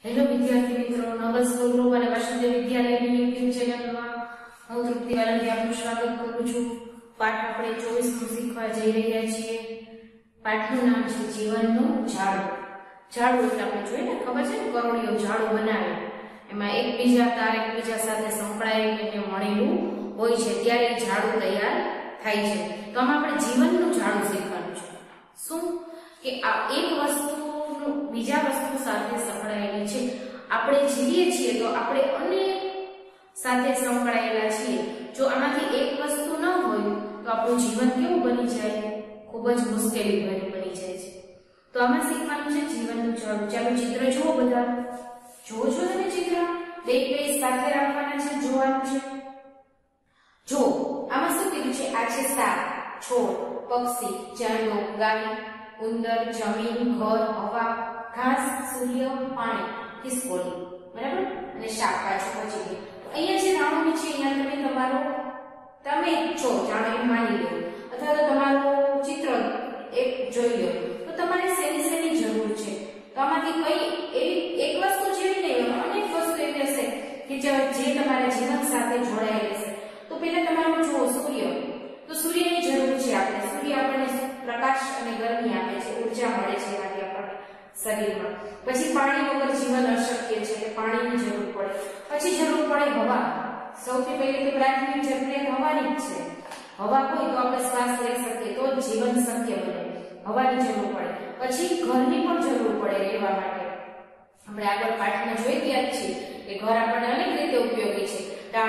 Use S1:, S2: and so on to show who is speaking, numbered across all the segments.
S1: Hello વિદ્યાર્થી મિત્રો, નમસ્કાર ગ્રુપ અને વાસુદેવ વિદ્યાલયની યુટ્યુબ ચેનલમાં હું તૃપ્તિ વાલંદી આપનું સ્વાગત કરું છું. પાઠ આપણે 24 નું શીખવા જઈ રહ્યા છીએ. પાઠનું નામ છે જીવનનું ઝાડું. ઝાડું એટલે આપણે જોઈએ ને, ખબર છે ને, કરોડિયો ઝાડું બનાવે, એમાં એકબીજા તાર એકબીજા સાથે સંકળાઈને મળેલું હોય છે, ત્યારે ઝાડું તૈયાર થાય છે. તો આમાં આપણે જીવનનું ઝાડું શીખવાનું છે. શું કે આ એક વસ્તુ બીજા વસ્તુ સાથે સંકળાયેલી છે. આપણે જીવીએ છીએ તો આપણે અનેક સાથે સંકળાયેલા છીએ. જો આમાંથી એક વસ્તુ ન હોય તો આપણું જીવન કેવું બની જાય? ખૂબ જ મુશ્કેલી ભર્યું બની જાય છે. તો આમાં શીખવાનું છે જીવનનું ઝાડું. ચાલો ચિત્ર જુઓ, બધા જુઓ છો તમે ચિત્ર? બે પેજ સાથે રાખવાના છે, જોવાનું છે. જો આમાં શું કીધું છે? આ છે સાપ, છોડ, પક્ષી, ચાંદો, ગાય, ઉંદર, જમીન, ઘર, હવા, ઘાસ, સૂર્ય, પાણી, ખિસકોલી, બરાબર? અને શાક પાછું પછી અહીંયા જે નાણું છે, અહીંયા તમે તમે છો જાણો એમ માની લો, અથવા તો તમારું ચિત્ર એક જોઈ લો, તો તમારે શેની જરૂર છે? તો આમાંથી કઈ એવી એક વસ્તુ જેવી નહીં, અનેક વસ્તુ એવી હશે કે જે તમારા જીવન સાથે જોડાયેલી હશે. તો પહેલા તમારું જુઓ સૂર્ય. તો સૂર્યની જરૂર છે આપણે. સૂર્ય આપણને પ્રકાશ અને ગરમી આપે છે, ઊર્જા મળે છે એમાંથી આપણને શરીરમાં. પછી પાણી વગર જીવન અશક્ય છે, એટલે પાણીની જરૂર પડે. પછી જરૂર પડે હવા. સૌથી પહેલી તો પ્રાથમિક જરૂરિયાત હવાની જ છે. હવા હોય તો આપણે શ્વાસ લઈ શકીએ, તો જ જીવન શક્ય બને. હવાની જરૂર પડે. પછી ઘરની પણ જરૂર પડે રહેવા માટે. આપણે આગળ પાઠમાં જોઈ ગયા છીએ કે ઘર આપણને અનેક રીતે ઉપયોગી છે.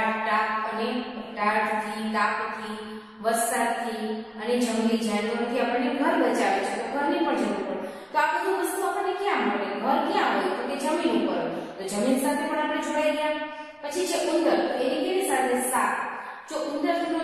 S1: ટાઢથી, તાપથી, વરસાદથી અને જંગલી જાનવરથી આપણને ઘર બચાવે છે. તો ઘરની પણ જરૂર પડે. તો આ બધું વસ્તુ આપણને ક્યાં મળે? ઘર ક્યાં હોય? તો કે જમીન ઉપર. તો જમીન સાથે પણ આપણે જોડાઈ ગયા. પછી છે ઉંદર. એની કેની સાથે? સાપ. જો ઉંદરનો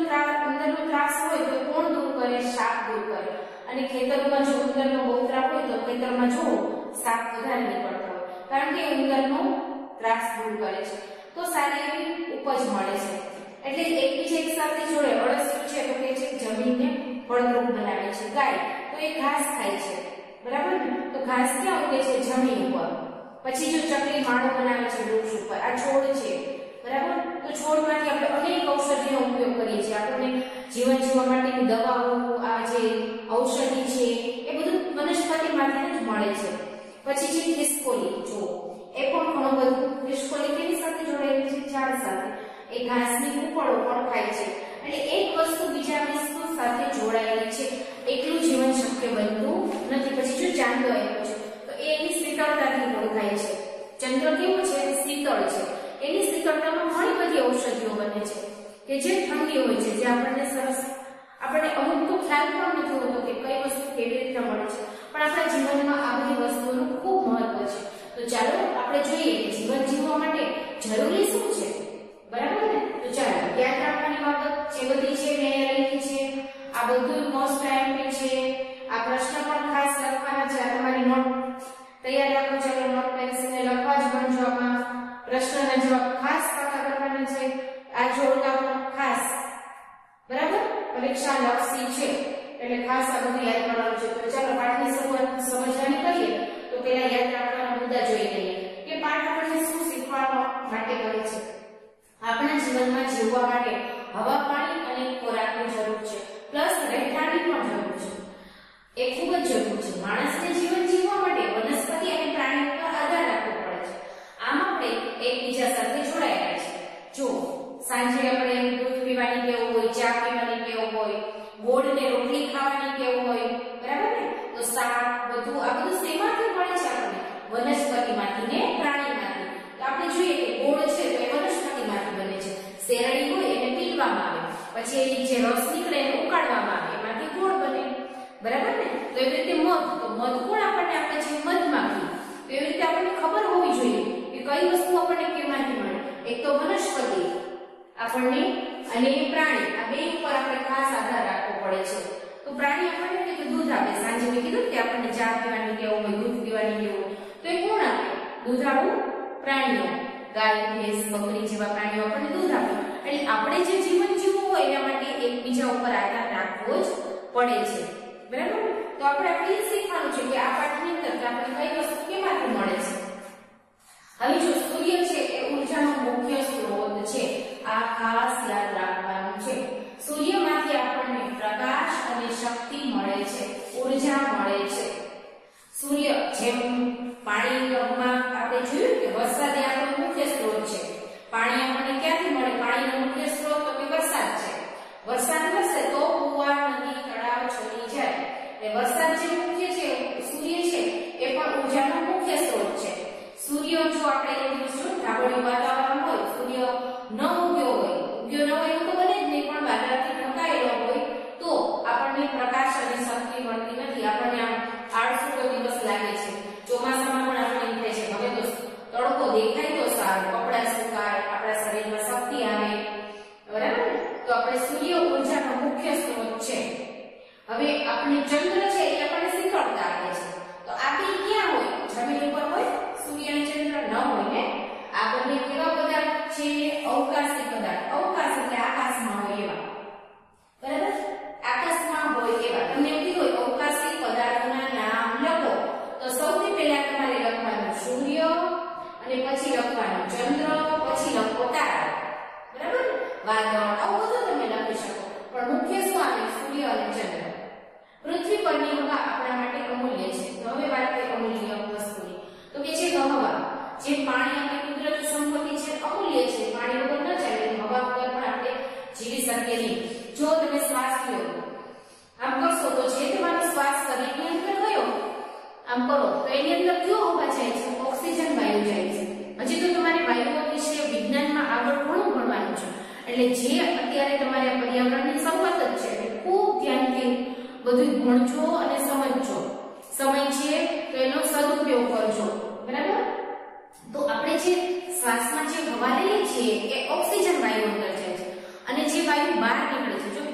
S1: ત્રાસ હોય તો કોણ દૂર કરે? સાપ દૂર કરે. અને ખેતરમાં જો ઉંદરનો બહુ ત્રાસ હોય તો ખેતરમાં જો સાપ વધારે નીકળતા હોય, કારણ કે ઉંદરનો ત્રાસ દૂર કરે છે. તો સારી એવી ઉપજ મળે છે. એટલે એકબીજા એક સાથે જોડે. અળસિયું છે તો કે છે જમીનને ફળદ્રુપ બનાવે છે. ગાય તો એ ઘાસ ખાય છે, બરાબર ને? તો ઘાસ ક્યાં ઉગે છે? જમીન ઉપર. પછી જો ચકલી માળો બનાવે છે વૃક્ષ ઉપર. આ છોડ છે, બરાબર? તો છોડમાંથી આપણે અનેક ઔષધિનો ઉપયોગ કરીએ છીએ. આપણને જીવન જીવવા માટેની દવાઓ, આ જે ઔષધિ છે એ બધું વનસ્પતિમાંથી જ મળે છે. પછી જે ખિસકોલી, જો એ પણ ઘણું બધું. ખિસકોલી કેની સાથે જોડાયેલી છે? ઝાડ સાથે. એ ઘાસની કૂપળો પણ ખાય છે. એટલે એક વસ્તુ બીજા વસ્તુ સાથે જોડાયેલી છે, એકલું જીવન શક્ય બનતું નથી. પછી જો ચાંદો આવ્યો છે તો એ એની શીતળતાથી ઓળખાય છે. ચંદ્ર કેવો છે? શીતળ છે. એની શીતળતામાં ઘણી બધી ઔષધિઓ બને છે કે જે ઠંડી હોય છે, જે આપણને સરસ, આપણને અમુક તો ખ્યાલ પણ નથી હોતો કે કઈ વસ્તુ કેવી રીતે મળે છે, પણ આપણા જીવનમાં આ બધી વસ્તુઓનું ખૂબ મહત્વ છે. તો ચાલો આપણે જોઈએ કે જીવન જીવવા માટે જરૂરી શું છે, બરાબર ને? તો ચાલો યાદ રાખવાની બાબત જે બધી છે મેં લખી છે. આ બધું મોસ્ટ ઇમ્પોર્ટન્ટ છે. આ પ્રશ્ન પણ ખાસ લખવાના છે. આ તમારી નોટ તૈયાર રાખો. ચાલો નોટ પેન્સિલને લખવા જ બનજો. આમાં પ્રશ્નના જવાબ ખાસ પાકા કરવાના છે. આ જોડકા પણ ખાસ, બરાબર? પરીક્ષા લક્ષી છે એટલે ખાસ આ બધું યાદ કરવાનું છે. તો ચાલો પાઠની શરૂઆત સમજવાની કરીએ તો પહેલા યાદ રાખવાના મુદ્દા જોઈ લઈએ કે પાઠ આપણને શું શીખવા માટે કરે છે. આપણા જીવનમાં જીવવા માટે હવા, પાણી અને ખોરાકની જરૂર છે, પ્લસ રહેઠાણની પણ જરૂર છે. એ ખૂબ જ જરૂર છે. માણસને જીવન જીવવા માટે વનસ્પતિ અને પ્રાણી પર આધાર રાખવો પડે છે. આમ આપણે એકબીજા સાથે જોડાયેલા છે. જો સાંજે આપણે દૂધ પીવાની ટેવ હોય, ચા પીવાની ટેવ હોય, ગોળ ને રોટલી ખાવાની ટેવ હોય, બરાબર ને? તો શાક બધું આ બધું શેમાંથી મળે છે? આપણને વનસ્પતિમાંથી ને પ્રાણીમાંથી. તો આપણે જોઈએ કે ગોળ છે તો એ વનસ્પતિમાંથી બને છે. શેરડી હોય એને પીવામાં આવે, પછી એની જે રસ નીકળે એને ઉકાળવામાં આવે, એમાંથી ગોળ બને, બરાબર ને? તો એવી રીતે મધ, તો મધ કોણ આપણને આપે છે? મધમાખી. તો એવી રીતે આપણને ખબર હોવી જોઈએ કે કઈ વસ્તુ આપણને કેમાંથી મળે. એક તો વનસ્પતિ આપણને અને પ્રાણી, આ બે ઉપર આપણે ખાસ આધાર રાખવો પડે છે. તો પ્રાણી આપણને કે દૂધ આપે. સાંજે મેં કીધું કે આપણને ચા પીવાની ટેવ હોય, દૂધ પીવાની ટેવ હોય, તો એ કોણ આપે? દૂધાળુ પ્રાણીઓ. ગાય, ભેંસ, બકરી જેવા પ્રાણીઓ આપણને દૂધ આપે. એટલે આપણે જે જીવન જીવવું હોય એના માટે એકબીજા ઉપર આધાર રાખવો જ પડે છે, બરાબર? તો આપણે એ શીખવાનું છે કે આ પાઠની અંદર આપણે કઈ વસ્તુ કેમાંથી મળે છે. ખાસ યાદ રાખવાનું છે. સૂર્યમાંથી આપણને પ્રકાશ અને શક્તિ મળે છે, ઊર્જા મળે છે. સૂર્ય જેમ પાણીમાં આપણે જોયું કે વરસાદ એ આપણો મુખ્ય સ્ત્રોત છે. પાણી આપણને ક્યાંથી મળે? પાણીનો મુખ્ય સ્ત્રોત તો કે વરસાદ છે. વરસાદ વરસે તો કુવા, નદી, તળાવ છલકી જાય. એટલે વરસાદ જે મુખ્ય છે, સૂર્ય છે એ પણ ઊર્જાનો મુખ્ય સ્ત્રોત છે. સૂર્ય જો આપણે એક દિવસ જો ધાબળિયું વાતાવરણ હોય, સૂર્ય ન ઉગ્યો ન હોય એવું તો બને જ નહીં, પણ વાદળથી ઢંકાયેલો હોય તો આપણને પ્રકાશ અને શક્તિ મળતી નથી. આપણને આમ આળસુ દિવસ લાગે છે. ચોમાસામાં પણ આપણે એમ થાય છે હવે તો તડકો દેખાય તો સારું, કપડા સુકાય, આપણા શરીરમાં શક્તિ આવે, બરાબર ને? તો આપણે સૂર્ય ઊર્જાનો મુખ્ય સ્ત્રોત છે. હવે આપણે ચંદ્ર છે એ આપણને શીતળતા આપે છે. તો આ બે ક્યાં હોય? જમીન ઉપર હોય. સૂર્ય અને ચંદ્ર ન હોય ને. આ બંને કેવા પદાર્થ છે? અવકાશી પદાર્થ. અવકાશ એટલે આકાશમાં હોય એવા, બરાબર? આકાશમાં હોય એવા. તમને એમ કીધું હોય અવકાશી પદાર્થોના નામ લખો, તો સૌથી પહેલા તમારે લખવાનું સૂર્ય, અને પછી લખવાનું ચંદ્ર, પછી લખો તારા, બરાબર? વાદળ, આવું બધું તમે લખી શકો, પણ મુખ્ય શું આવે? સૂર્ય અને ચંદ્ર. પૃથ્વી પરની હવા આપણા માટે અમૂલ્ય છે. તો હવે વાત કરીએ અમૂલ્ય વસ્તુની. તો કે છે હવા. જે પાણી આપણી કુદરતી સંપત્તિ છે, અમૂલ્ય છે. પાણી વગર ન ચાલે, હવા વગર પણ આપણે જીવી શકીએ નહીં. જો તમે શ્વાસ લો, આમ કરશો તો જે તમારો શ્વાસ શરીરની અંદર ગયો, આમ કરો તો એની અંદર કયો હવા જાય છે? ઓક્સિજન વાયુ જાય છે. હજી તો તમારે વાયુઓ વિશે વિજ્ઞાનમાં આગળ ઘણું ભણવાનું છે. એટલે જે અત્યારે તમારે પર્યાવરણની સંપત જ છે, ખૂબ ધ્યાનથી બધું ભણજો અને સમજજો. સમય છે તો એનો સદુપયોગ કરજો, બરાબર? તો આપણે જે શ્વાસમાં જે હવા લઈએ છીએ એ ઓક્સિજન વાયુ અંદર જાય છે, અને જે વાયુ બહાર નીકળે છે, જો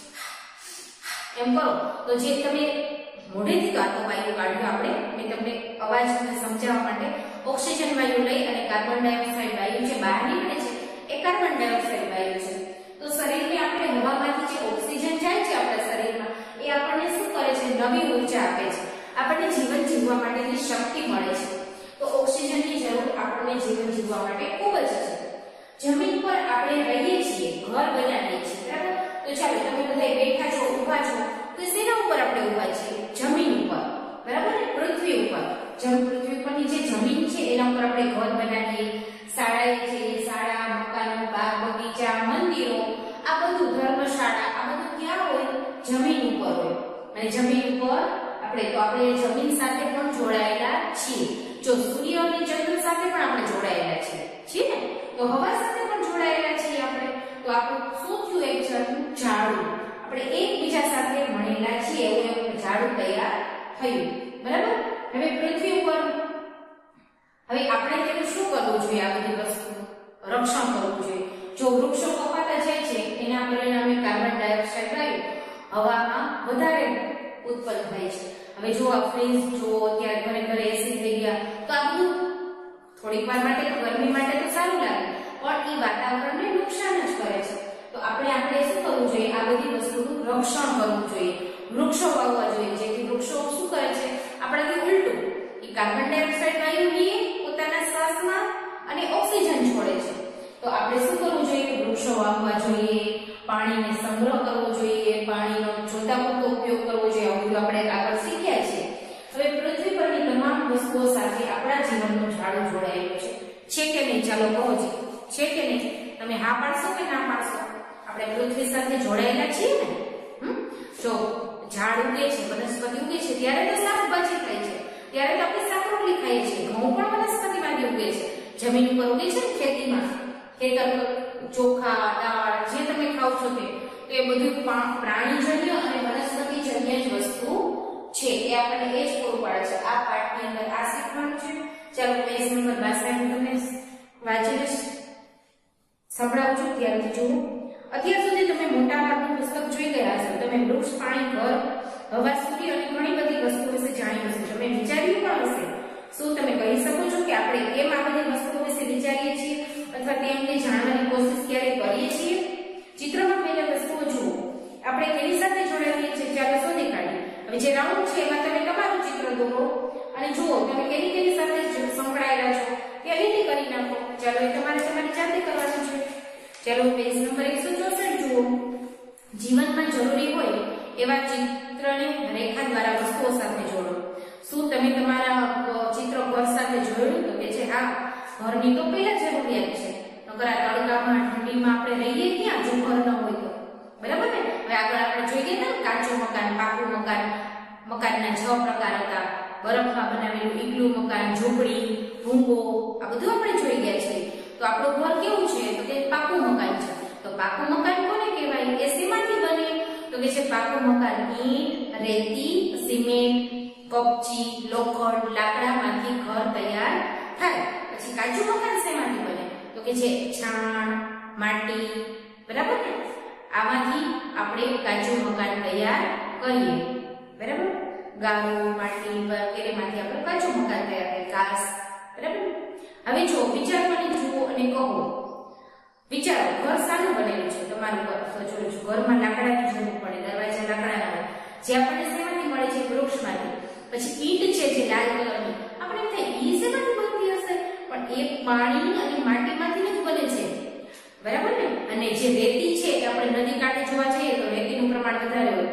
S1: એમ કરો તો જે તમે મોઢેથી ગાતો વાયુ કાઢ્યો આપણે, મેં તમને અવાજને સમજાવવા માટે ઓક્સિજન વાયુ લઈ અને કાર્બન ડાયોક્સાઇડ વાયુ જે બહાર નીકળે છે એ કાર્બન ડાયોક્સાઇડ વાયુ છે. તો શરીરને આપણે હવામાંથી જે ઓક્સિજન જાય છે આપણા શરીરમાં, એ આપણને શું કરે છે? નવી ઊર્જા આપે છે. આપણને જીવન જીવવા માટેની શક્તિ મળે છે. તો ઓક્સિજનની જરૂર આપણને જીવન જીવવા માટે ખૂબ જ છે. જમીન પર આપણે રહીએ છીએ, ઘર બનાવીએ છીએ, બરાબર? તો ચાલો તમે બધા બેઠા છો, ઊભા છો, તો શેના ઉપર આપણે ઊભા છીએ? જમીન ઉપર, બરાબર ને? પૃથ્વી ઉપર. પૃથ્વી ઉપરની જે જમીન છે એના ઉપર આપણે ઘર બનાવીએ, શાળાએ જઈએ, શાળા, મકાનો, બાગ બગીચા, મંદિરો, આ બધું, ધર્મશાળા, આ બધું ક્યાં હોય? જમીન ઉપર હોય. અને જમીન ઉપર આપણે જમીન સાથે પણ જોડાયેલા છીએ. જો સૂર્ય અને ચંદ્ર સાથે પણ આપણે જોડાયેલા છીએ ને? તો હવા સાથે પણ જોડાયેલા છીએ આપણે. તો આપણું શું થયું? એક જાતનું ઝાડું. આપણે એકબીજા સાથે મળેલા છીએ એવું એક ઝાડું તૈયાર થયું, બરાબર? હવે પૃથ્વી ઉપર આપણે તેનું શું કરવું જોઈએ? આ બધી વસ્તુનું રક્ષણ કરવું જોઈએ. જો વૃક્ષો કપાતા જાય છે એના પરિણામે કાર્બન ડાયોક્સાઇડ વાયુ હવામાં વધારે ઉત્પન્ન થાય છે. હવે જો આ ફ્રીજ જો અત્યારે ઘરે ઘરે એસી થઈ ગયા, તો આ બધું થોડીક વાર માટે તો ગરમી માટે તો સારું લાગે, પણ એ વાતાવરણને નુકસાન જ કરે છે. તો આપણે શું કરવું જોઈએ? આ બધી વસ્તુનું રક્ષણ કરવું જોઈએ. વૃક્ષો વાવવા જોઈએ, જેથી વૃક્ષો શું કરે છે? આપણાથી ઉલટું એ કાર્બન ડાયોક્સાઇડ વાયુ લે પોતાના શ્વાસમાં અને ઓક્સિજન છોડે છે. તો આપણે શું કરવું જોઈએ? વૃક્ષો વાવવા જોઈએ, પાણીને સંગ્રહ કરવો જોઈએ, પાણીનો જોતા પૂરતો ઉપયોગ કરવો જોઈએ. આ બધું આપણે આગળ શીખ્યા છીએ. હવે પૃથ્વી પરની તમામ વસ્તુઓ સાથે આપણા જીવનનું ઝાડું જોડાયેલું છે કે નહીં? ચાલો કહો છે કે નહીં? તમે હા પાડશો કે ના પાડશો? આપણે પૃથ્વી સાથે જોડાયેલા છીએ ને? જો ઝાડ ઉગે છે, વનસ્પતિ ઉગે છે, ત્યારે તો શાકભાજી થાય છે, ત્યારે તો આપણે શાક રોટલી ખાઈએ છીએ. ઘઉં પણ વનસ્પતિમાંથી ઉગે છે, જમીન ઉપર ઉગે છે ને, ખેતીમાં. ખેતર ચોખા, દાળ જે તમે ખાવ છો તે એ બધું પ્રાણીજન્ય અને વનસ્પતિજન્ય જ વસ્તુ છે. એ આપણને એ જ પૂરું પાડે છે. આ પાઠની અંદર આ શીખવાનું છે. ચાલો પેજ નંબર 62 તમને વાંચીને સંભળાવું છું, ત્યારથી જુઓ. અત્યાર સુધી તમે મોટા ભાગનું પુસ્તક જોઈ ગયા હશો. તમે વૃક્ષ, પાણી, ઘર, હવા, સૂર્ય અને ઘણી બધી વસ્તુઓ વિશે જાણ્યું હશે. તમે વિચાર્યું પણ હશે. શું તમે કહી શકો છો કે આપણે કેમ આ બધી વસ્તુઓ વિશે વિચારીએ છીએ અથવા તેમને જાણવાની કોશિશ ક્યારે કરીએ છીએ? ચિત્રમાં પહેલા વસ્તુઓ જુઓ. આપણે કેની સાથે જોડાઈએ છીએ? ચાલો શોધી કાઢીએ. હવે જે રાઉન્ડ છે એમાં તમે તમારું ચિત્ર દોરો અને જુઓ તમે કેની સાથે સંકળાયેલા છો તે લીટી કરી નાખો. ચાલો એ તમારે તમારી જાતે કરવાનું છે. ચાલો પેજ નંબર 164 જુઓ. જીવનમાં જરૂરી હોય એવા ચિત્રને રેખા દ્વારા વસ્તુઓ સાથે જોડો. શું તમે તમારા ચિત્ર ઘર સાથે જોડ્યું? તો કે છે હા, ઘરની તો પહેલા જરૂરિયાત છે. નકર આ તડકામાં ઠંડીમાં આપણે રહીએ ક્યાં જો ઘર ન હોય તો, બરાબર ને? હવે આગળ આપણે જોઈએ ને કાચું મકાન, પાકું મકાન. મકાનના 6 પ્રકાર હતા. બરફમાં બનાવેલું ઈગલું મકાન, ઝૂંપડી, ભૂંગો, આ બધું આપણે જોઈ ગયા છે. તો આપણું ઘર કેવું છે? તો કે પાકું મકાન છે. તો પાકું મકાન કોને કહેવાય? એ શેમાંથી બને? તો કે છે પાકું મકાન ઈંટ, રેતી, સિમેન્ટ, કપચી, લોખંડ, લાકડામાંથી ઘર તૈયાર થાય. પછી કાચું મકાન શેમાંથી બને? તો કે છે છાણ, માટી, બરાબર ને? આમાંથી આપણે કાચું મકાન તૈયાર કરીએ, બરાબર? ગારો, માટી વગેરેમાંથી આપણે કાચું મકાન તૈયાર કરીએ, ઘાસ, બરાબર? હવે જો વિચારવાની જુઓ અને કહો. વિચારો, ઘર શાનું બનેલું છે? તમારું ઘર તો જોજો, ઘરમાં લાકડાની જરૂર પડે, દરવાજા લાકડાના હોય, જે આપણને શેમાંથી મળે છે? વૃક્ષમાંથી. પછી ઈંટ છે જે લાલ કલરની, આપણે એમ થાય ઈ શેમાંથી બનતી હશે? પણ એ પાણી અને માટીમાંથી જ બને છે, બરાબર ને? અને જે રેતી છે એ આપણે નદી કાંઠે જોવા જઈએ તો રેતીનું પ્રમાણ વધારે હોય.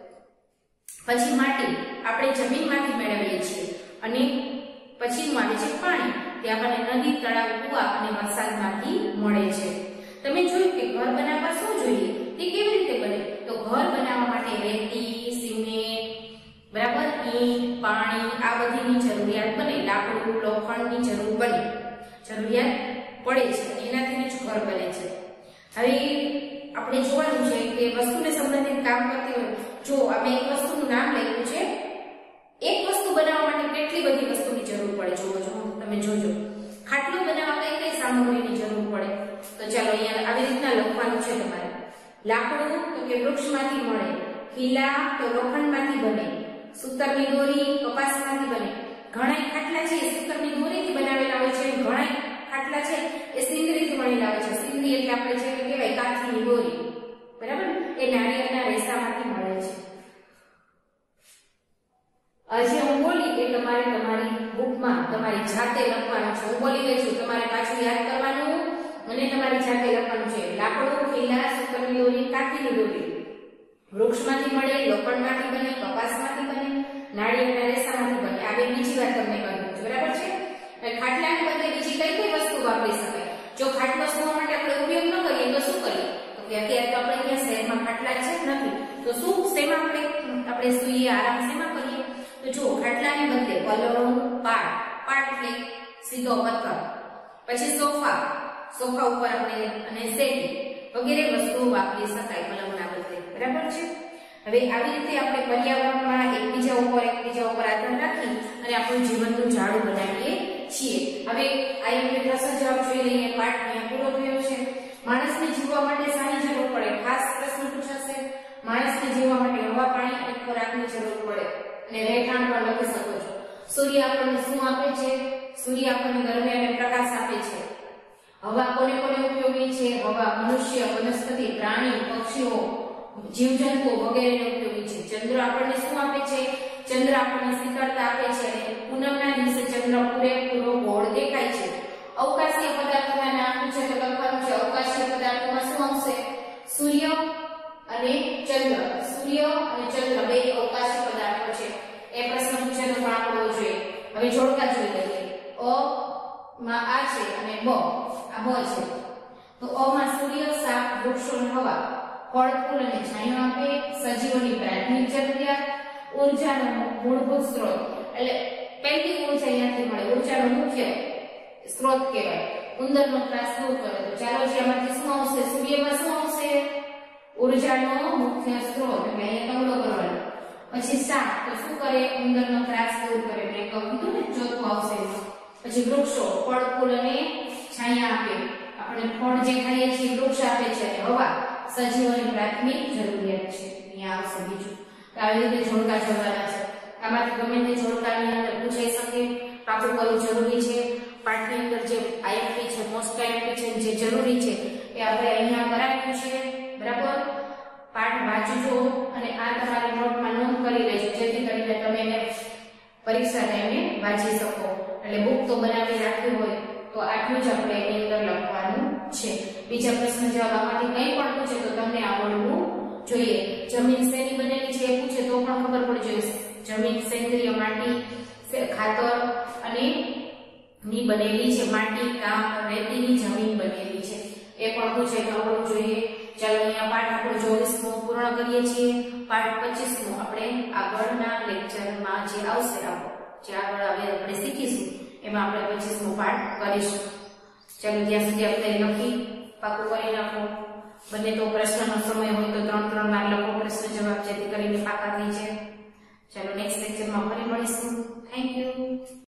S1: પછી માટી આપણે જમીનમાંથી મેળવીએ છીએ. અને પછી આવે છે પાણી, તે આપણને નદી, તળાવ, કુવા અને વરસાદમાંથી મળે છે. તમે જોયું કે ઘર બનાવવા શું જોઈએ? તે કેવી રીતે બને? તો ઘર બનાવવા માટે રેતી, સિમેન્ટ, બરાબર, ઈંટ, પાણી, આ બધીની જરૂરિયાત બને. લાકડું, લોખંડની જરૂર બને, જરૂરિયાત પડે છે. એનાથી જ ઘર બને છે. હવે આપણે જોવાનું છે કે વસ્તુને સંબંધિત કામ કરતી હોય. જો આપણે એક વસ્તુનું નામ લખ્યું છે. એક વસ્તુ બનાવવા માટે કેટલી બધી વસ્તુની જરૂર પડે? જોજો, તમે જોજો. ખાટલો બનાવવા કઈ સામગ્રીની જરૂર પડે? તો ચાલો અહીંયા આવી રીતના લખવાનું છે તમારે. લાકડું તો કે વૃક્ષમાંથી મળે. ખીલા તો લોખંડમાંથી બને. સૂતરની દોરી કપાસમાંથી બને. ઘણા ખાટલા છે એ સૂતરની દોરીથી બનાવેલા હોય છે. ઘણા ખાટલા છે એ સિંદરીથી બનેલા હોય છે. સિંદરી એટલે આપણે જે કહેવાય કાચની દોરી, બરાબર? એ નાળિયેરના રેસામાંથી મળે છે. આજે હું બોલી કે તમારે તમારી બુકમાં તમારી જાતે લખવાનું છે. હું બોલી રહી છું, તમારે પાછું યાદ કરવાનું અને તમારી જાતે લખવાનું છે. લાકડું, ખીલા, સૂતરની દોરી, કાચની દોરી વૃક્ષમાંથી મળે, લોખંડમાંથી બને, કપાસમાંથી બને, નાળિયેરના રેસામાંથી બને. આ બે બીજી વાર તમને કહ્યું છે, બરાબર છે? ખાટલાને બદલે બીજી કઈ કઈ વસ્તુ વાપરી શકાય? જો ખાટલો સુવા માટે આપણે ઉપયોગ ન કરીએ તો શું કરીએ? તો કે અત્યારે તો આપણે અહીંયા શહેરમાં ખાટલા છે નથી, તો શું શેમાં આપણે સૂઈએ, આરામ શેમાં કરીએ? તો જો ખાટલાને બદલે પલંગ, પાટ એટલે સીધો પથ્થર, પછી સોફા ઉપર આપણે અને સેટી વગેરે વસ્તુઓ વાપરી શકાય પલંગના બદલે, બરાબર છે? હવે આવી રીતે આપણે પર્યાવરણમાં એકબીજા ઉપર આધાર રાખી અને આપણું જીવનનું જાળું બનાવીએ છીએ. હવે આ એક પ્રશ્ન જવાબ જોઈ લઈએ. પાઠ અહીંયા પૂરો થયો છે. માણસને જીવવા માટે શાની જરૂર પડે? ખાસ પ્રશ્ન પૂછાશે. માણસને જીવવા માટે હવા, પાણી અને ખોરાકની જરૂર પડે. અને રહેઠાણ પણ લખી શકો છો. સૂર્ય આપણને શું આપે છે? સૂર્ય આપણને ગરમી અને પ્રકાશ આપે છે. હવા કોને કોને ઉપયોગી છે? હવા મનુષ્ય, વનસ્પતિ, પ્રાણી, પક્ષીઓ, જીવજંતુઓ વગેરેને ઉપયોગી છે. ચંદ્ર આપણને શું આપે છે? ચંદ્ર આપણને શીતળતા આપે છે અને પૂનમના દિવસે ચંદ્ર પૂરેપૂરો ગોળ દેખાય છે. અવકાશીય પદાર્થોના નામ પૂછે તો લખવાનું છે. અવકાશીય પદાર્થોમાં શું આવશે? સૂર્ય અને ચંદ્ર. સૂર્ય અને ચંદ્ર બે અવકાશી પદાર્થો છે. એ પ્રશ્ન પૂછે તો પણ આપણો જોઈએ. હવે જોડકા જોઈ લઈએ. અ માં આ છે અને બ આ બ છે. તો અ માં સૂર્ય, સાપ, વૃક્ષો અને હવા, ફળ, ફૂલ અને છાંયો આપે, સજીવોની પ્રાથમિક જરૂરિયાત, ઊર્જાનો મૂળભૂત સ્ત્રોત. એટલે પહેલી ઊર્જા અહીંયાથી મળે. ઊર્જાનો મુખ્ય સ્ત્રોત કહેવાય. ઉંદરનો ત્રાસ દૂર કરે. તો ચાલો જે આમાંથી શું આવશે? સૂર્યમાં શું આવશે? ઊર્જાનો મુખ્ય સ્ત્રોત. એટલે અહીંયા કમળો કરવાનો. પછી સાપ તો શું કરે? ઉંદરનો ત્રાસ દૂર કરે. એટલે કીધું ને ચોથું આવશે. પછી વૃક્ષો ફળ, ફૂલ અને છાયા આપે. આપણે ફળ જે ખાઈએ છીએ વૃક્ષ આપે છે. અને હવા સજીવોની પ્રાથમિક જરૂરિયાત છે. અહીંયા આવશે બીજું. તો આવી રીતે જોડકા જોડવાના છે. આમાંથી ગમે તે જોડકાની અંદર પૂછાઈ શકે. પાકું કરવું જરૂરી છે. પાઠની અંદર જે આઈએમપી છે, મોસ્ટ આઈએમપી છે, જે જરૂરી છે એ આપણે અહીંયા કરાવ્યું છે, બરાબર? પાઠ વાંચજો અને આ તમારી નોટમાં નોંધ કરી લેજો, જેથી કરીને તમે એને પરીક્ષા ટાઈમે વાંચી શકો. એટલે બુક તો બનાવી રાખવી હોય તો આટલું જ આપણે એની અંદર લખવાનું છે. બીજા પ્રશ્ન જવાબ આમાંથી કંઈ પણ પૂછે તો તમને આવડવું જોઈએ. જમીન શેની બનેલી છે એ પૂછે તો પણ ખબર પડવી જોઈએ. જમીન સેન્દ્રિય માટી, ખાતર અને ની બનેલી છે. માટી, કામ, રેતીની જમીન બનેલી છે એ પણ પૂછે તો આવડવું જોઈએ. ચાલો અહીંયા પાઠ આપણો 24મો પૂર્ણ કરીએ છીએ. પાઠ 25મો આપણે આગળના લેક્ચરમાં જે આવશે જે આગળ આપણે શીખીશું એમાં આપણે 25મો પાઠ કરીશું. ચાલો ત્યાં સુધી આપણે લખી પાકું કરી નાખો. બંને તો પ્રશ્નનો સમય હોય તો 3-3 વાર લખો પ્રશ્ન જવાબ, જેથી કરીને પાકા થઈ જાય. ચાલો નેક્સ્ટ લેક્ચરમાં ફરી મળીશું. Thank you.